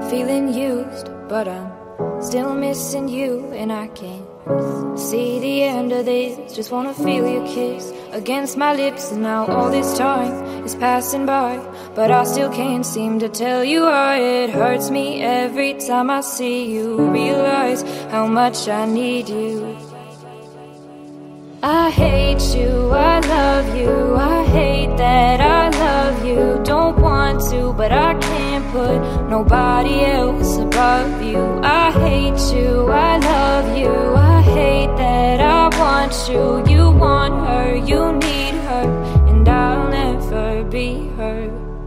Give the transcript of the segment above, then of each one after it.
feeling used, but I'm still missing you, and I can't see the end of this. Just wanna feel your kiss against my lips, and now all this time is passing by, but I still can't seem to tell you why. It hurts me every time I see you, realize how much I need you. I hate you, I love you, I hate that I love you. Don't want to, but I can't put nobody else above you. I hate you, I love you, I hate that I want you. You want her, you need her, and I'll never be her.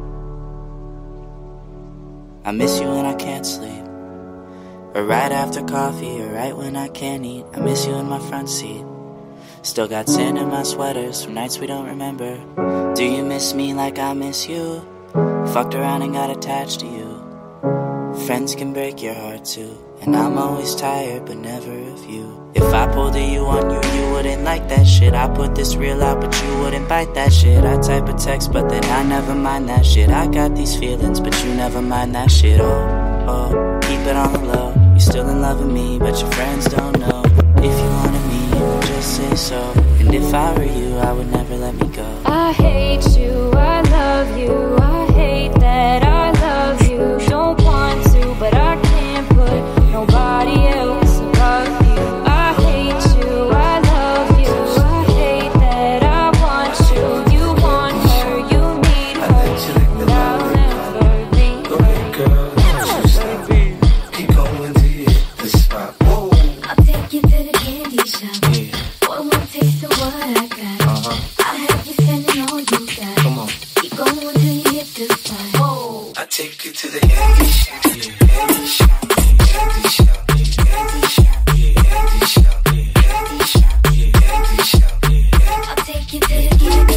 I miss you when I can't sleep, or right after coffee, or right when I can't eat. I miss you in my front seat. Still got sand in my sweaters from nights we don't remember. Do you miss me like I miss you? Fucked around and got attached to you. Friends can break your heart too, and I'm always tired but never of you. If I pulled a you on you, you wouldn't like that shit. I put this real out but you wouldn't bite that shit. I type a text but then I never mind that shit. I got these feelings but you never mind that shit. Oh, keep it on the low. You're still in love with me but your friends don't know. If you wanted me, you would just say so, and if I were you, I would never let me go. I hate you, I love you, I hate that I love you. Don't want to, but I can't put nobody else above you. I hate you, I love you, I hate that I want you. You want her, you need her, and I'll never be her. Go ahead, girl, don't you stop. Keep going till you hit the spot. Whoa. I'll take you to the candy shop. Boy, one taste of what I got. I'll have you spending all you got. Come on. Keep going till you hit the spot. Whoa. I take you to the candy shop. Candy shop. Candy shop. Candy shop. Candy shop. Candy shop. Candy shop. I'll take you to the candy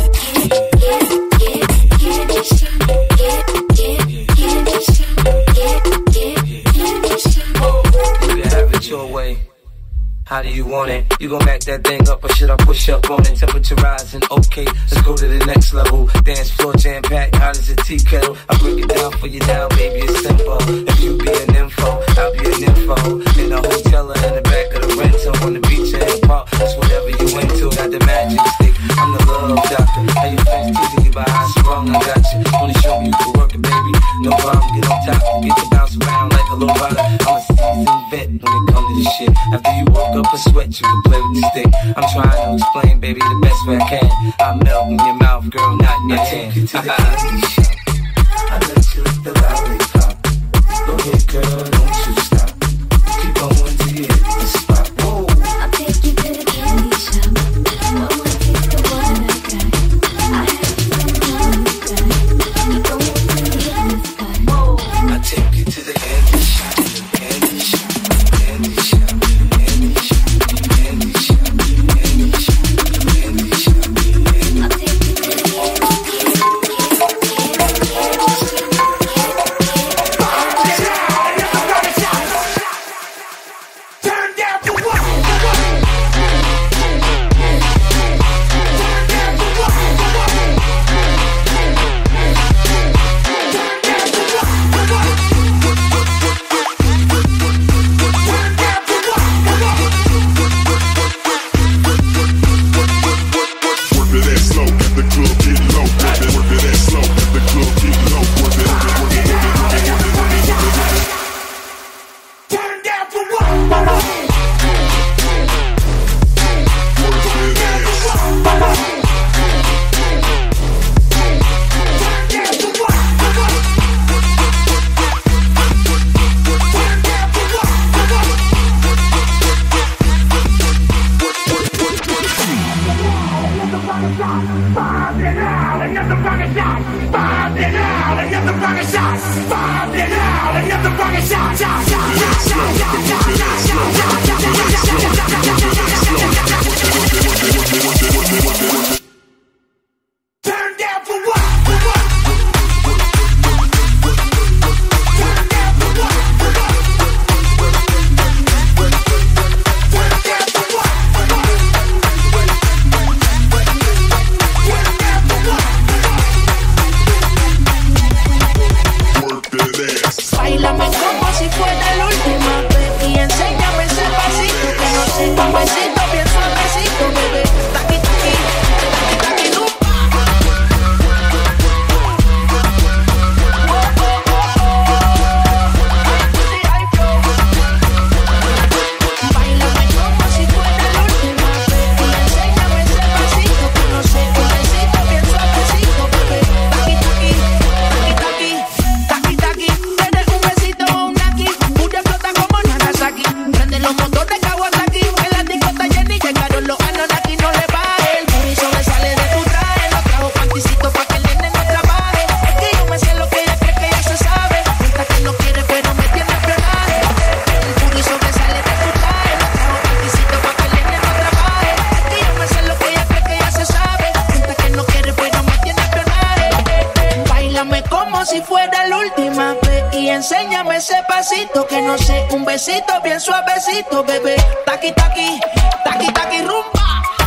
shop. Candy shop. Candy shop. You can have it your way. How do you want it? You gon' back that thing up or should I push up on it? Temperature rising, okay, let's go to the next level. Dance floor jam-packed, hot as a tea kettle. I break it down for you now, baby, it's simple. If you be an info, I'll be an info. In a hotel or in the back of the rental, on the beach or in the park, it's whatever you into. Got the magic stick, I'm the love doctor. How you fans teasing you by how strong I got you. Only show me you can work it, baby. No problem, get on top, get to bounce around like a little rider. I'm a seasoned vet when it comes to this shit. After you walk up a sweat, you can play with the stick. I'm trying to explain, baby, the best way I can. I melt in your mouth, girl, not in your hand. Take you to the candy shop. I let you lick the lollipop. Go ahead, girl, don't you stop. Keep going till you hit the spot. Whoa. I'll take you to the candy shop. Boy, one taste of what I got. I'll have you spending all you got. Keep going till you hit the spot. Whoa. I take you to the candy shop. Candy shop. Candy shop. Candy shop. Candy shop. Candy shop. Candy shop. I'll take you to the Turn down for what? Bailame como y enséñame ese pasito, que no sé, un besito bien suavecito, bebé. Taqui, taqui, taqui, taqui, rumba.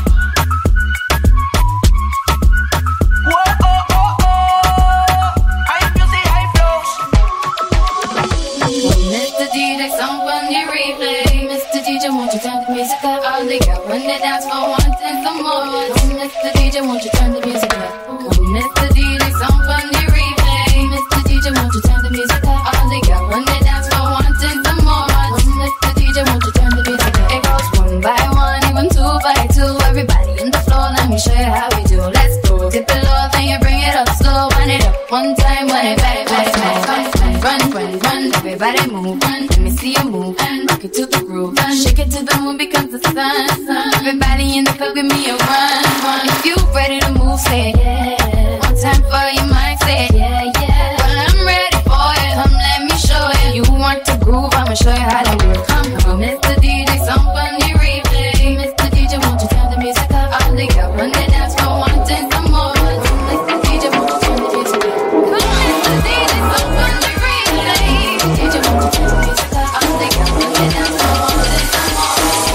Mr. DJ, someone you replay. Mr. DJ, won't you turn the music up? All they got when they dance for wanting some more. Mr. DJ, won't you turn the music up? Come, Mr. DJ, someone you replay. Mr. DJ, won't you turn the music up? All they got when they dance for wanting some more. Mr. DJ, won't you turn the music up? It goes one by one, even two by two. Everybody in the floor, let me show you how we do. Let's go. Dip it low, then you bring it up slow. Wind it up one time, wind it back, back, back. Run, run, run, everybody move, run. Let me see you move, rock it to the groove, shake it to the moon because the sun. Everybody in the club, give me a run. If you ready to move, say yeah. One time for your mind, say yeah, yeah. Well, I'm ready for it, come let me show you. You want to groove, I'ma show you how to do it. Come, Mr. DJ, somebody replay. Mr. DJ, won't you turn the music up? All they got when they dance for wanting some more. Mr. DJ, won't you turn the music up? Come, Mr. DJ, somebody DJ, won't you turn the music up? I'm thinking when they dance for wanting some more.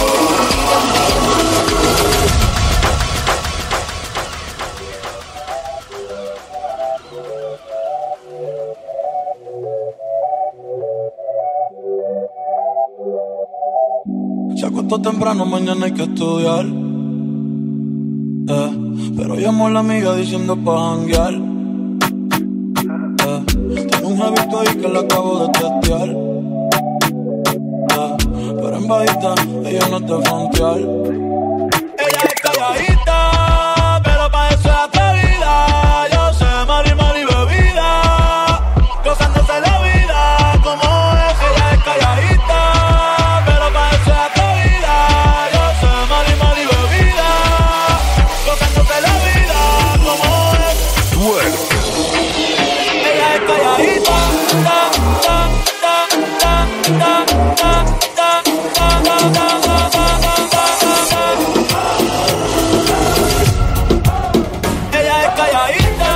Se acostó temprano, mañana hay que estudiar. Pero llamó a la amiga diciendo pa' janguear. Tengo un hábito ahí que la acabo de testear. Pero en bajita, ella no te frontear. Ella es calladita, pero pa' eso es atrevida. Yo sé, mari, mari, bebida, gozándose la vida como es. Ella es calladita, pero pa' eso es atrevida. Yo sé, mari, mari, bebida, gozándose la vida como es. Ella es calladita, ella es calladita.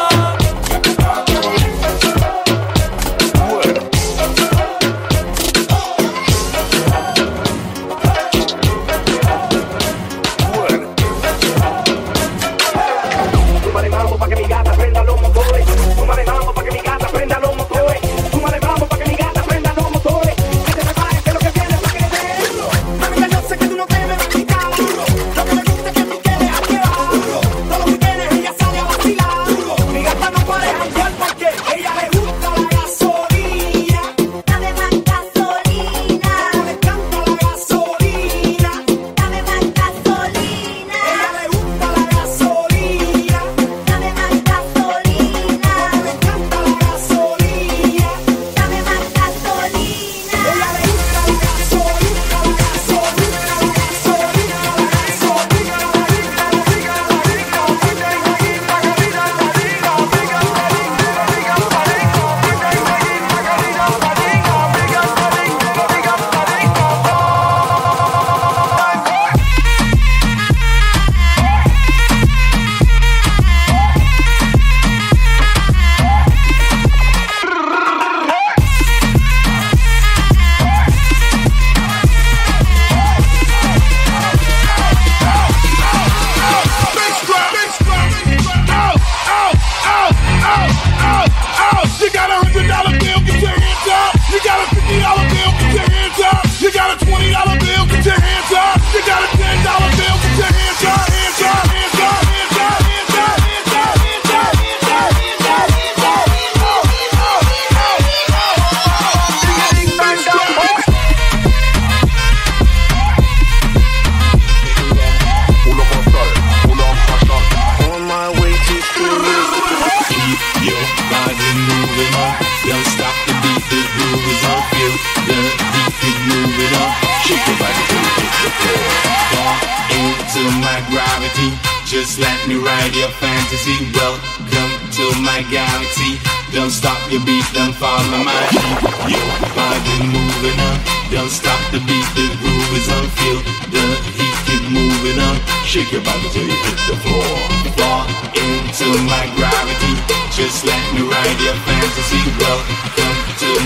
Súmale mambo pa' que mi gata prenda los motores. Súmale mambo pa' que mi gata prenda los motores. Súmale mambo pa' que mi gata prenda los motores. Que te preparen que lo que viene pa' que le den. Mami, que yo sé que tú no te me vas a quitar. Lo que me gusta es que tú quieres activar. Todos los weekends ella sale a vacilar. Mi gata no puede janguear porque ella le gusta la gasolina. Dame más gasolina, Le encanta la gasolina. dame más gasolina, Ella le gusta la gasolina. dame más gasolina, Le encanta la gasolina. dame más gasolina. Ella le gusta la gasolina, la gasolina, la gasolina, You got a $100 bill, get your hands up. You got a $50 bill, get your hands up. You got a $20 bill, get your hands up. You got a $10 bill, get your hands up. Hands up, hands up, hands up, hands up, hands up, hands up, hands up, hands up, hands on my way to school. Keep your body moving on. Don't stop the beat, the groove is on. Feel the heat, keep moving on. Shake your body till you hit the floor. Fall into my gravity. Just let me ride your fantasy. Welcome to my galaxy. Don't stop your beat, don't follow my heat. Your body moving on. Don't stop the beat, the groove is on. Feel the heat, keep moving on. Shake your body till you hit the floor. Fall into my gravity. Just let me ride your fantasy. Welcome to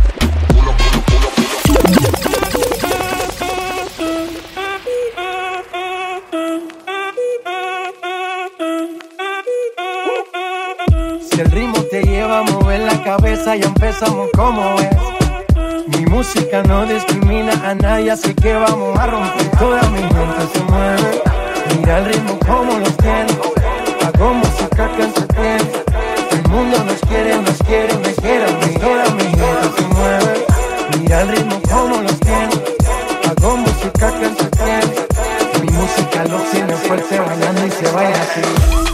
Si el ritmo te lleva a mover la cabeza, ya empezamos como es. Mi música no discrimina a nadie, así que vamos a romper. Toda mi gente se mueve. Mira el ritmo como los tiene. Hago música que entretiene. El mundo nos quiere, me quiere. Toda mi gente se mueve. Mira el ritmo como los tiene. Hago música que entretiene. Mi música lo tiene fuerte bailando y se baila así.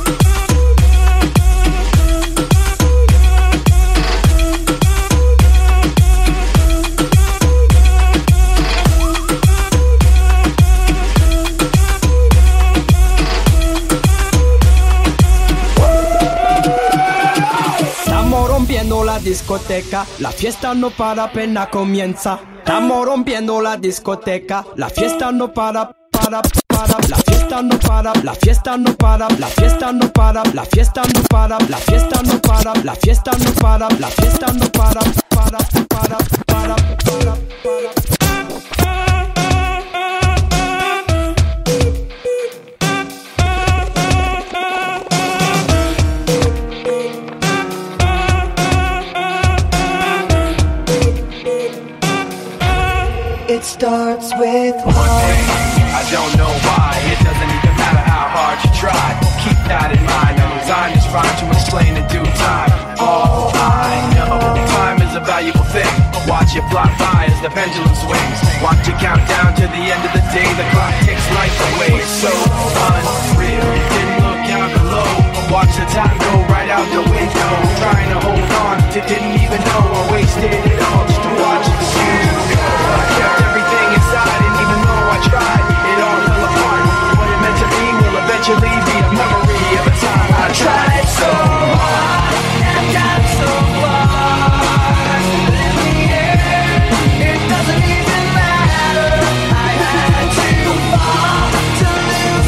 Rompiendo la discoteca, la fiesta no para, apenas comienza. Estamos rompiendo la discoteca, la fiesta no para, la fiesta no para, la fiesta no para, la fiesta no para, la fiesta no para, la fiesta no para, la fiesta no para, la fiesta no para. It starts with one thing, I don't know why. It doesn't even matter how hard you try. Keep that in mind. I'm designed this rhyme to explain in due time. All I know, time is a valuable thing. Watch it fly by as the pendulum swings. Watch it count down to the end of the day. The clock takes life away. It's so unreal. You didn't look down below. Watch the time go right out the window. Trying to hold on to didn't even know I wasted it all just to watch the shoes go. I kept everything inside, and even though I tried, it all fell apart. What it meant to be will eventually be a memory of a time I tried so hard and got so far. In the end, it doesn't even matter. I had to fall to lose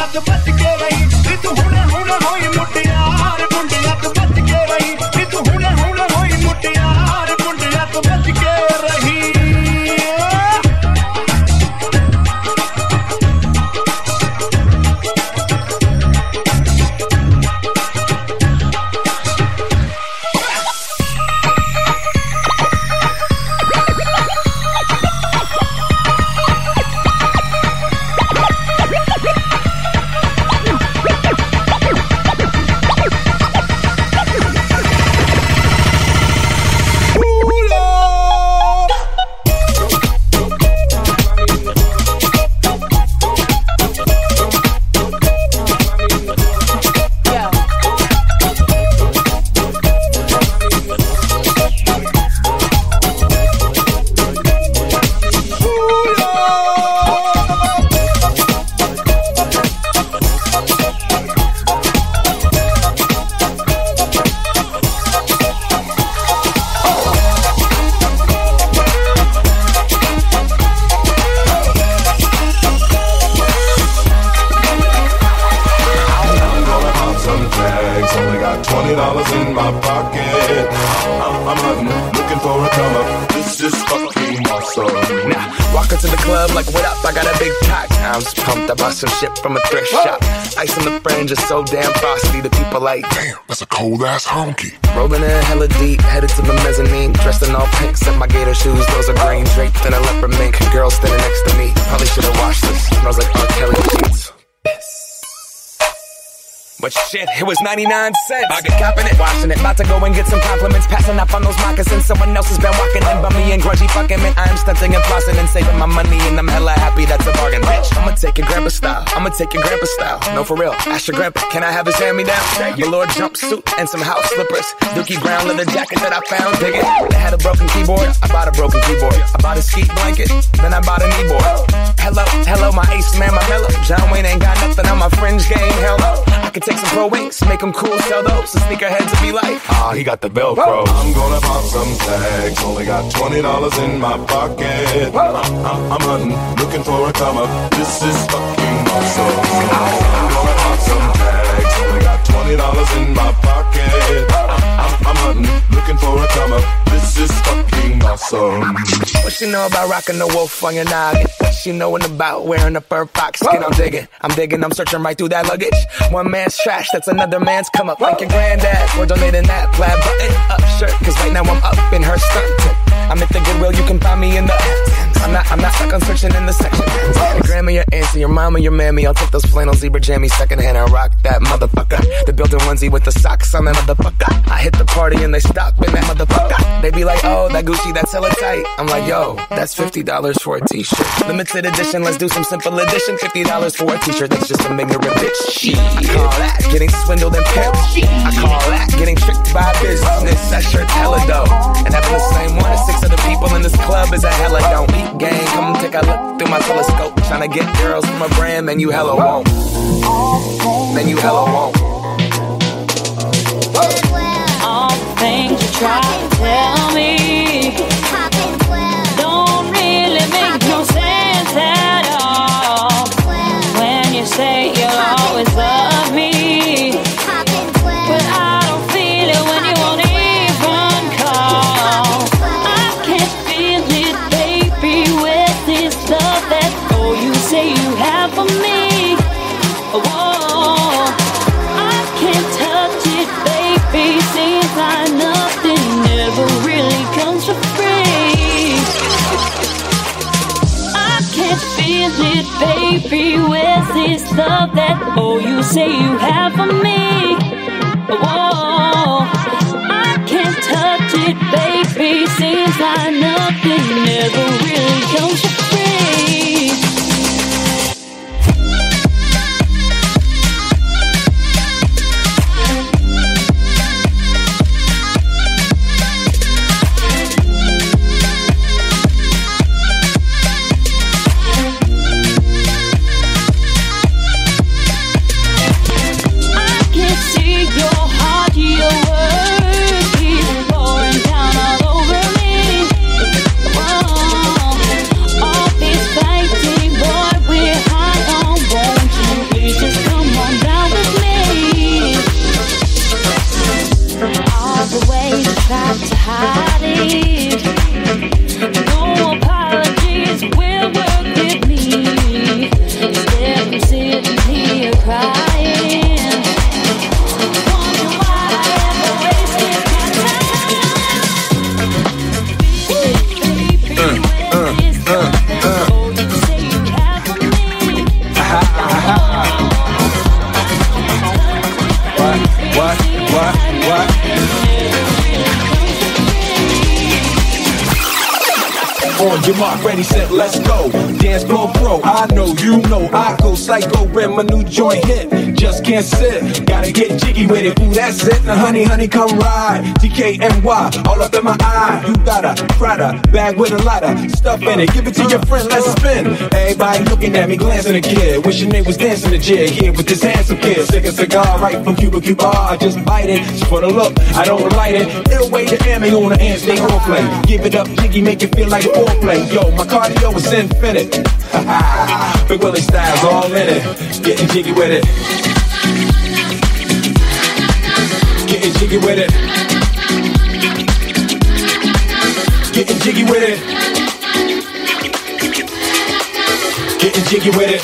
ਮੁੰਡਿਆਂ ਤੋਂ ਬਚ ਕੇ ਰਹੀ ਨੀ ਤੂੰ ਹੁਣੇ ਹੁਣੇ ਹੋਈ ਮੁਟਿਆਰ ਮੁੰਡਿਆਂ ਤੋਂ ਬਚ ਕੇ ਰਹੀ ਨੀ ਤੂੰ ਹੁਣੇ ਹੁਣੇ ਹੋਈ ਮੁਟਿਆਰ ਮੁੰਡਿਆਂ ਤੋਂ ਬਚ ਕੇ ਰਹੀ $20 in my pocket. I'm hunting, looking for a come up. This is fucking awesome. Now, walk into the club like, what up? I got a big cock. I'm just pumped. I bought some shit from a thrift shop. Ice on the fringe is so damn frosty. The people like, damn, that's a cold ass honky. Rolling in hella deep, headed to the mezzanine. Dressed in all pink, set my gator shoes. Those are green, draped in a leopard mink. Girl standing next to me. Probably should have washed this. Smells like R. Kelly sheets. But shit, it was 99 cents. I get copping it, washing it. About to go and get some compliments. Passing up on those moccasins. Someone else has been walking in by me and grudgy fucking man. I am stunting and flossing and saving my money. And I'm hella happy that's a bargain, bitch. I'ma take your grandpa style. I'ma take your grandpa style. No, for real. Ask your grandpa, can I have his hand-me-down? Velour jumpsuit and some house slippers. Dookie brown leather jacket that I found. Dig it. They had a broken keyboard. I bought a broken keyboard. I bought a ski blanket. Then I bought a kneeboard. Hello, hello, my ace man, my mellow. John Wayne ain't got nothing on my fringe game. Hell no. I could take some pro wings, make them cool, sell those. So sneakerheads will be like, ah, he got the Velcro. I'm gonna pop some tags. Only got $20 in my pocket. I'm hunting, looking for a come up. This is fucking awesome. I'm gonna pop some tags. Only got $20 in my pocket. I'm hunting, looking for a come up. This is fucking awesome. What she know about rocking the wolf on your noggin? What she knowin' about wearing a fur fox skin? I'm digging, I'm searching right through that luggage. One man's trash, that's another man's come up. Thank your granddad for donating that plaid button up shirt. Cause right now I'm up in her skirt. I'm at the Goodwill, you can find me in the I'm not stuck on searching in the section. Your grandma, your auntie, your mama, your mammy. I'll take those flannel zebra jammies secondhand and rock that motherfucker. The built-in onesie with the socks on that motherfucker. I hit the party and they stop in that motherfucker. They be like, oh, that Gucci, that's hella tight. I'm like, yo, that's $50 for a t-shirt. Limited edition, let's do some simple edition. $50 for a t-shirt, that's just some ignorant bitch. I call that getting swindled and pimped. I call that getting tricked by business. That shirt's hella dope. And having the same one as 6 other people in this club is a hella don't eat game. Come take a look through my telescope. Tryna get girls from a brand, man, you hella won't. Man, you hella won't. All the things you try to tell me don't really make no sense at all. When you say you'll always love me, but I don't feel it when you won't even call. I can't feel it, baby, with this love that oh you say you have for me. Whoa, I can't touch it, baby, seems like nothing ever really comes for free. I can't feel it, baby, with this love that oh you say you have for me. Whoa, I can't touch it, baby, seems like nothing ever really comes for free. Fight Jamark, ready, set, let's go. Dance floor pro, I know, you know, I go psycho when my new joint hit. Just can't sit, gotta get jiggy with it. Ooh, that's it. Now, honey, honey, come ride. DKNY, all up in my eye. You got a Prada bag with a lot of stuff in it. Give it to your friend, let's spin. Everybody looking at me, glancing a kid. Wishing they was dancing a jig here with this handsome kid. Sick a cigar right from Cuba Cuba. I just bite it, just for the look, I don't light it. It'll wait the ammo on the hand, stay on play. Give it up, jiggy, make it feel like foreplay. Yo, my cardio is infinite. Big Willie style's all in it. Getting jiggy with it. Getting jiggy with it. Getting jiggy with it. Getting jiggy with it.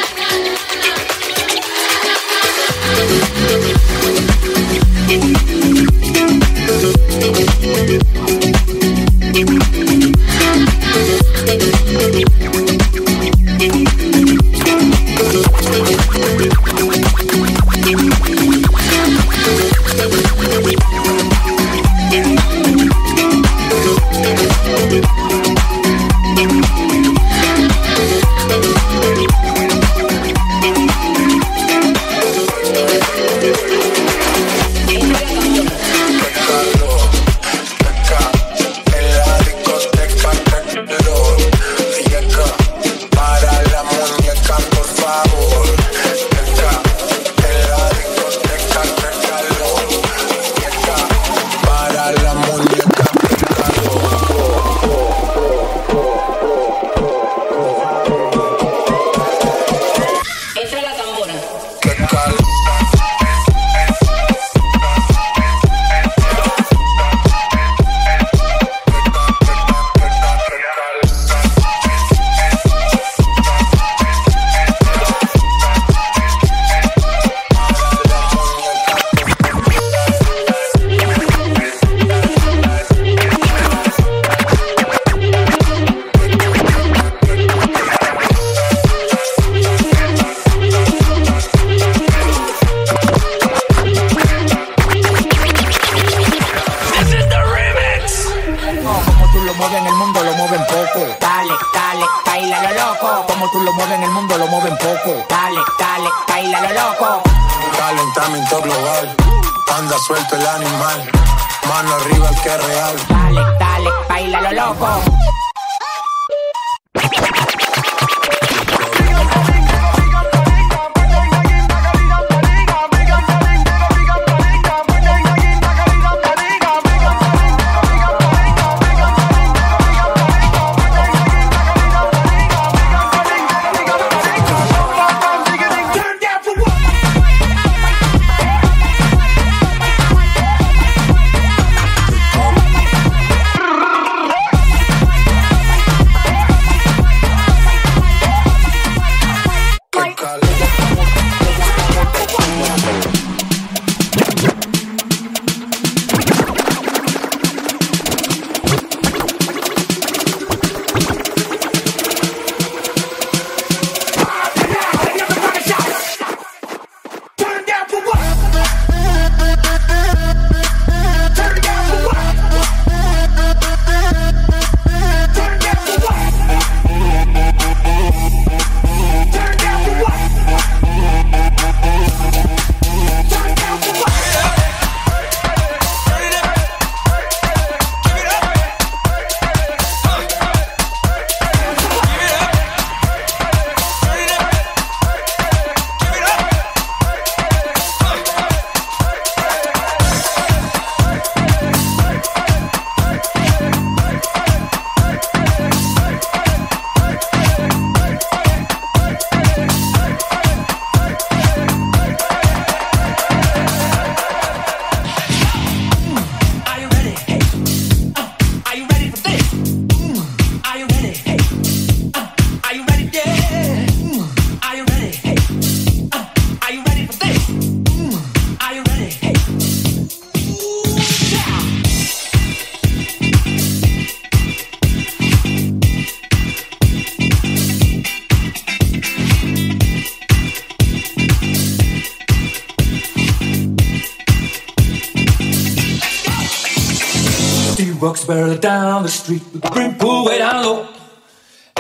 Calentamiento global, anda suelto el animal, mano arriba el que es real. Dale, dale, baila lo loco. Walks barely down the street with the brim pulled way down low.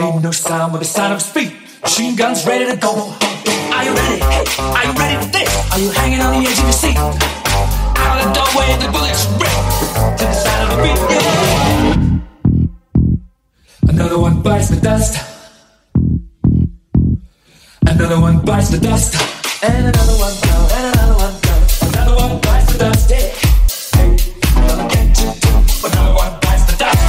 Ain't no sound but the sound of speed. Machine guns ready to go. Are you ready? Hey, are you ready for this? Are you hanging on the edge of your seat? Out of the doorway, the bullets rip to the sound of the beat. Yeah. Another one bites the dust. Another one bites the dust. And another one down, and another one down. Another one bites the dust. Yeah. Hey, gonna get you too. Another one bites the dust.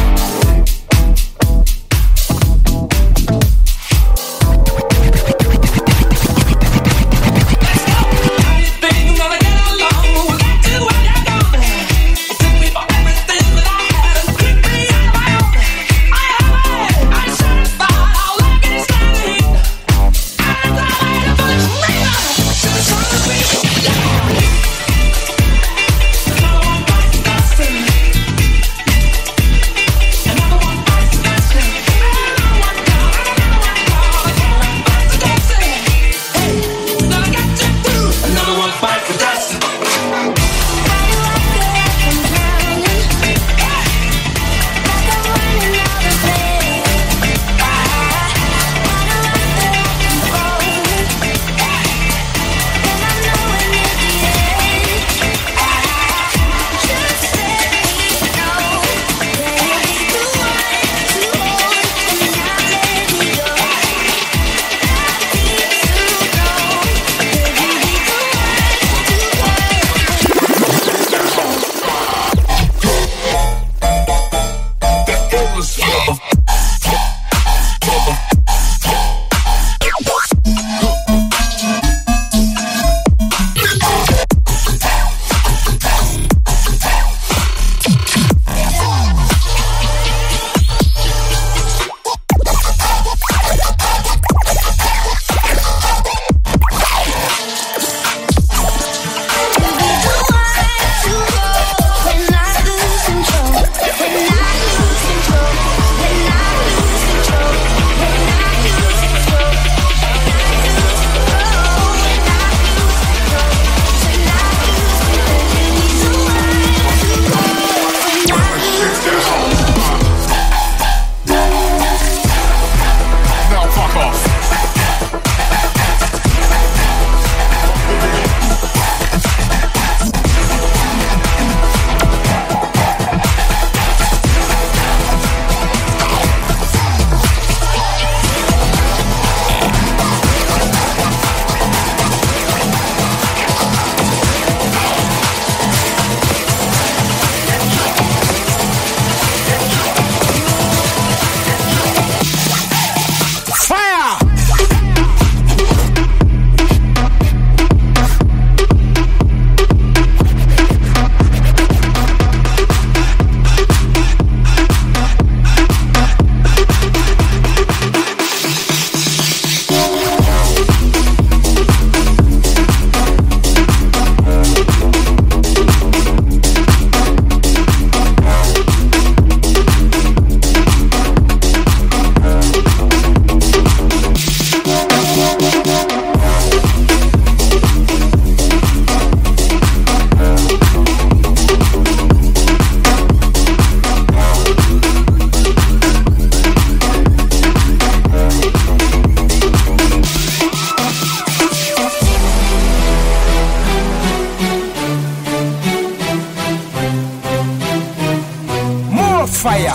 Fire.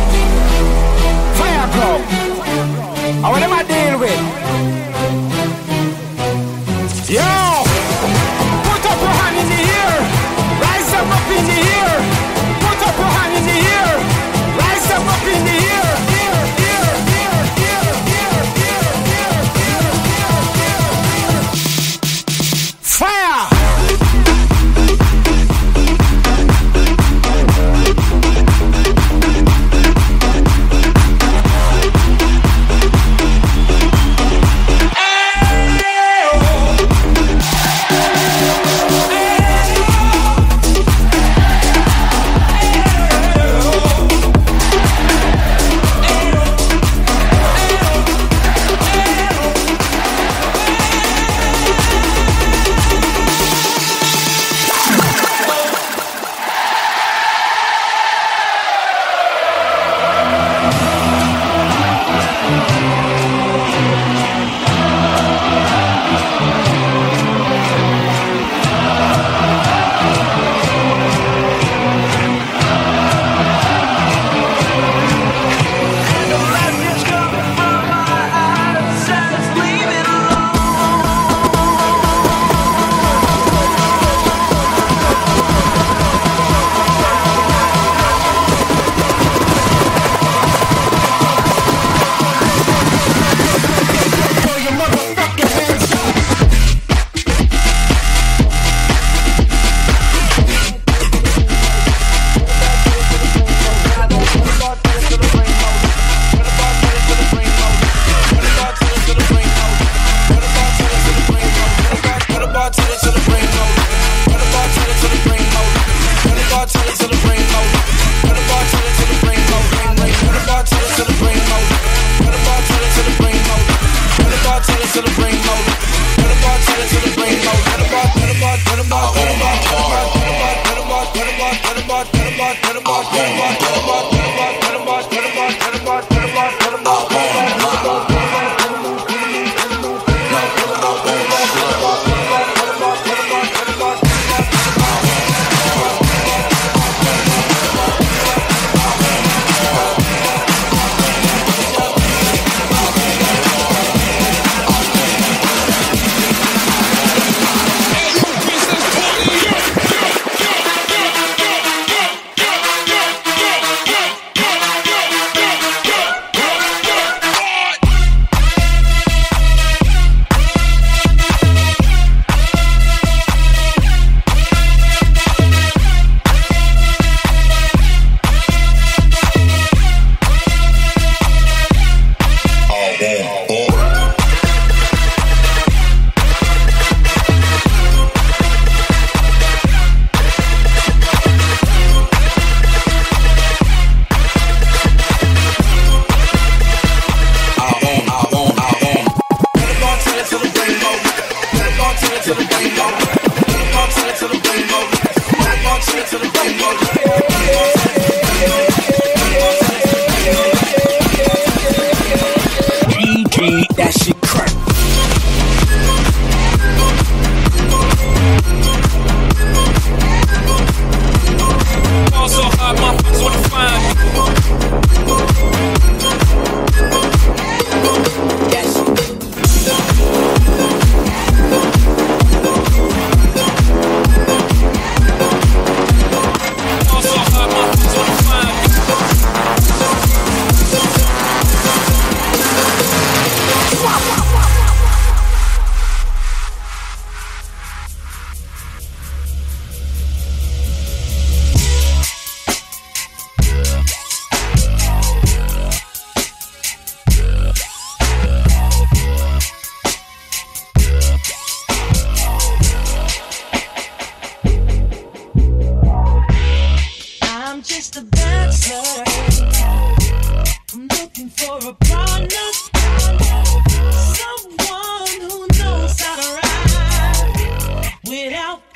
Fire club. I want them to deal with. Yo! Put up your hand in the air. Rise them up in the air. Put up your hand in the air. Rise them up in the air. Fire!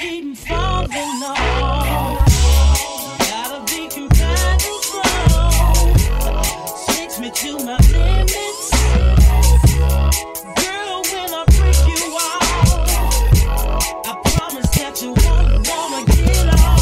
keep falling off. Gotta be compatible. Takes me to my limits. Girl, when I break you off, I promise that you won't wanna get off.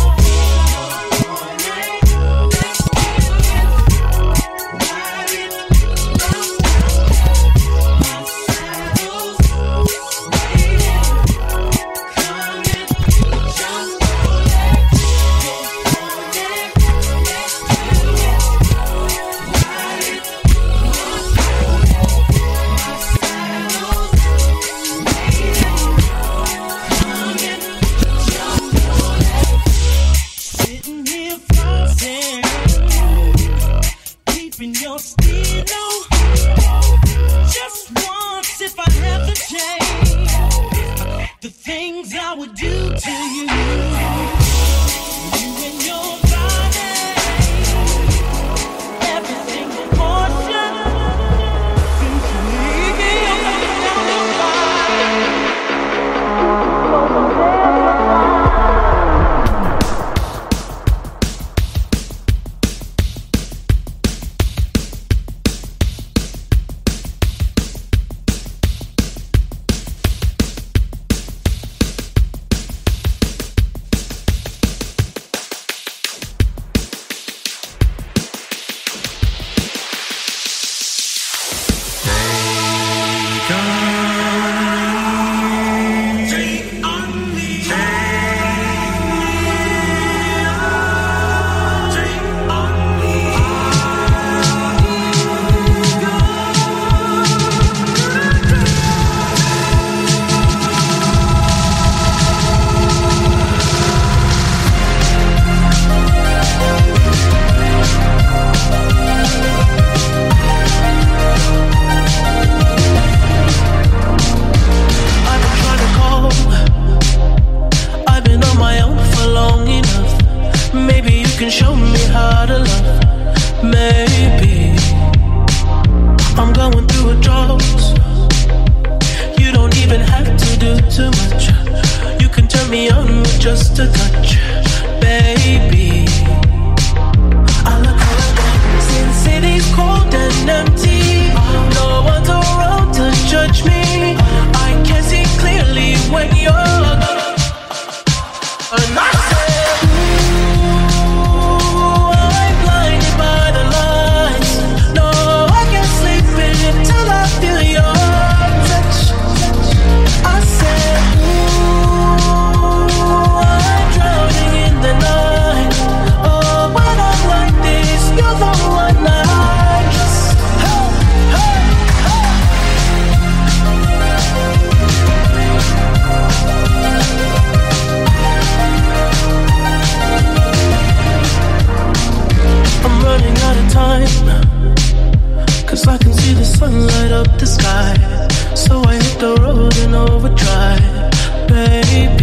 The things I would do to you, you and your body, everything emotion, seems to leave me down the the sky, so I hit the road in overdrive, baby.